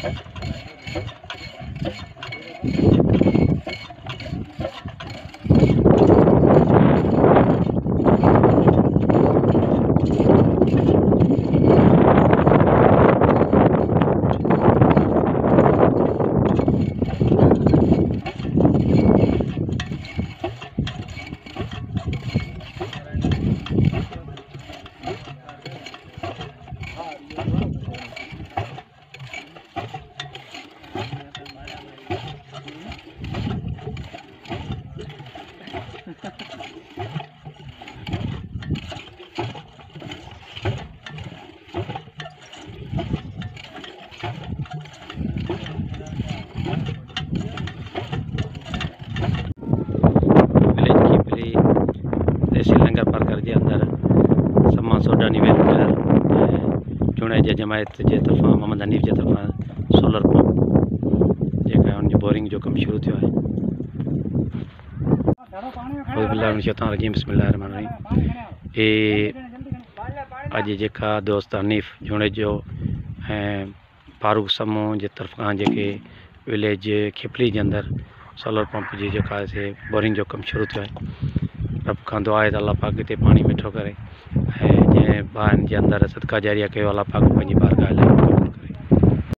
लंगर park के अंदर समान सोडानी वेलफेयर चुणे जे जमायत के तरफा मोहम्मद हनीफ के तरफा सोलर पंप जेका उन बोरिंग जो कम शुरू थो है। अज जेका दोस्त हनीफ जुणे जो फारूक समूह के तरफा जेके विलेज खिपली के अंदर सोलर पंप जी जेका से बोरिंग जो कम शुरू थो है। रब का दुआ है अल्लाह पाक इतने पानी मिठो करे जे बाहन के अंदर सदका जारिया कयो अल्लाह पाक पंहिंजी बारगाह